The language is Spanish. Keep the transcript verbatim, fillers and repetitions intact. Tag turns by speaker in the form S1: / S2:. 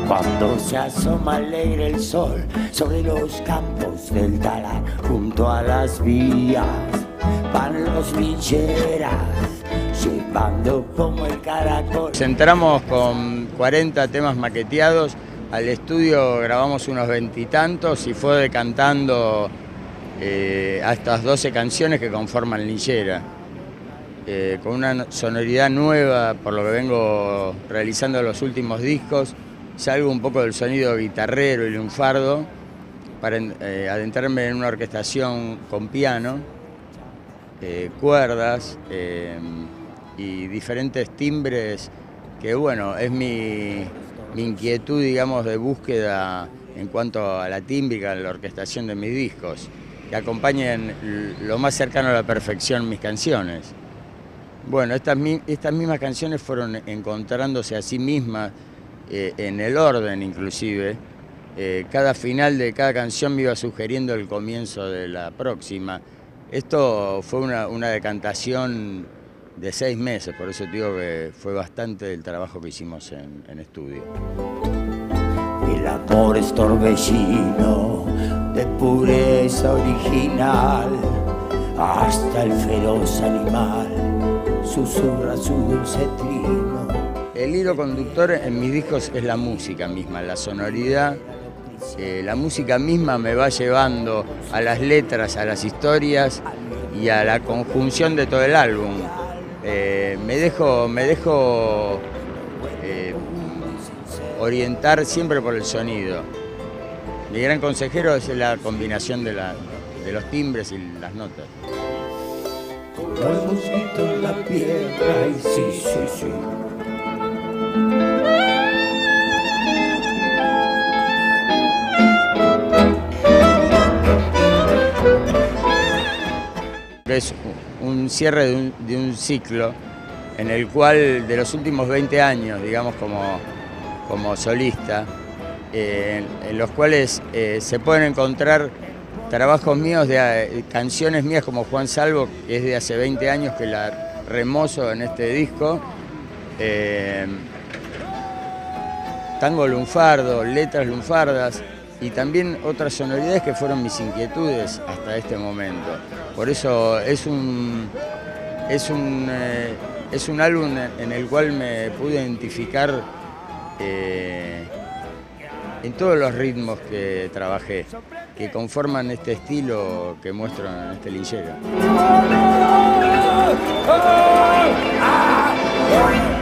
S1: Cuando se asoma alegre el sol sobre los campos del talar, junto a las vías van los lincheras, llevando como el caracol.
S2: Entramos con cuarenta temas maqueteados, al estudio grabamos unos veintitantos y fue decantando eh, a estas doce canciones que conforman Linchera. Eh, con una sonoridad nueva, por lo que vengo realizando los últimos discos, salgo un poco del sonido guitarrero y lunfardo para eh, adentrarme en una orquestación con piano, eh, cuerdas eh, y diferentes timbres que, bueno, es mi, mi inquietud, digamos, de búsqueda en cuanto a la tímbrica, a la orquestación de mis discos, que acompañen lo más cercano a la perfección mis canciones. Bueno, estas, estas mismas canciones fueron encontrándose a sí mismas, eh, en el orden inclusive. Eh, cada final de cada canción me iba sugiriendo el comienzo de la próxima. Esto fue una, una decantación de seis meses, por eso digo que fue bastante el trabajo que hicimos en, en estudio.
S1: El amor es torbellino de pureza original, hasta el feroz animal susurra su dulce trino.
S2: El hilo conductor en mis discos es la música misma, la sonoridad. Eh, la música misma me va llevando a las letras, a las historias y a la conjunción de todo el álbum. Eh, me dejo, me dejo eh, orientar siempre por el sonido. Mi gran consejero es la combinación de, la, de los timbres y las notas.
S1: Los mosquitos en la piedra, y sí, sí, sí.
S2: Es un cierre de un, de un ciclo en el cual de los últimos veinte años, digamos, como, como solista, eh, en, en los cuales eh, se pueden encontrar trabajos míos, de eh, canciones mías como Juan Salvo, que es de hace veinte años que la remozo en este disco, eh, tango lunfardo, letras lunfardas y también otras sonoridades que fueron mis inquietudes hasta este momento. Por eso es un, es un, eh, es un álbum en el cual me pude identificar eh, en todos los ritmos que trabajé, que conforman este estilo que muestro en este Linchera.